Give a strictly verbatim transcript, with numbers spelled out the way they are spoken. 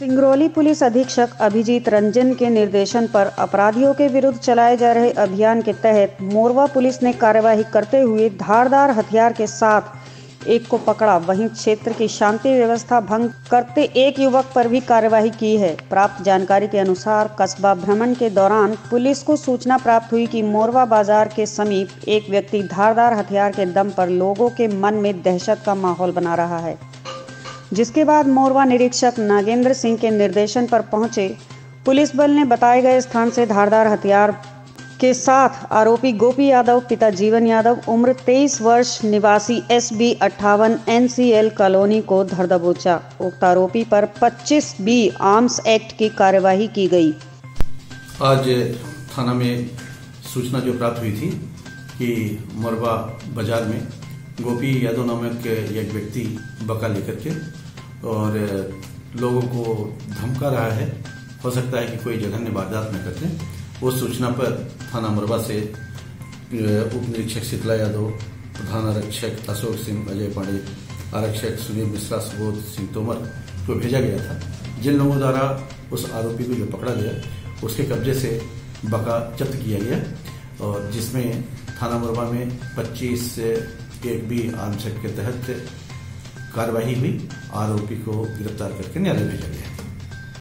Singrauli police अधीक्षक अभिजीत रंजन के निर्देशन पर अपराधियों के विरुद्ध चलाए जा रहे अभियान के तहत मोरवा पुलिस ने कार्यवाही करते हुए धारदार हथियार के साथ एक को पकड़ा। वहीं क्षेत्र की शांति व्यवस्था भंग करते एक युवक पर भी कार्यवाही की है। प्राप्त जानकारी के अनुसार कस्बा भ्रमण के दौरान पुलिस को सूचना प्राप्त हुई कि मोरवा बाजार के समीप एक व्यक्ति धारदार हथियार के दम पर लोगों के मन में दहशत का माहौल बना रहा है, जिसके बाद मोरवा निरीक्षक नागेंद्र सिंह के निर्देशन पर पहुंचे पुलिस बल ने बताए गए स्थान से धारदार हथियार के साथ आरोपी गोपी यादव पिता जीवन यादव उम्र तेईस वर्ष निवासी एस बी अट्ठावन एन सी एल कॉलोनी को धर दबोचा। उक्त आरोपी पर पच्चीस बी आर्म्स एक्ट की कार्यवाही की गई। आज थाना में सूचना जो प्राप्त हुई थी कि मोरवा बाजार में गोपी यादव नामक एक व्यक्ति बका लेकर के और लोगों को धमका रहा है, हो सकता है कि कोई जघन्य वारदात न करते। उस सूचना पर थाना मोरवा से उप निरीक्षक शीतला यादव, प्रधान आरक्षक अशोक सिंह, अजय पांडे, आरक्षक सुनील मिश्रा, सुबोध सिंह तोमर को भेजा गया था। जिन लोगों द्वारा उस आरोपी को जो पकड़ा गया उसके कब्जे से बका जब्त किया गया और जिसमें थाना मोरवा में पच्चीस एक बी आर्म्स एक्ट के तहत कार्यवाही हुई। आरोपी को गिरफ्तार करके न्यायालय भेजा गया।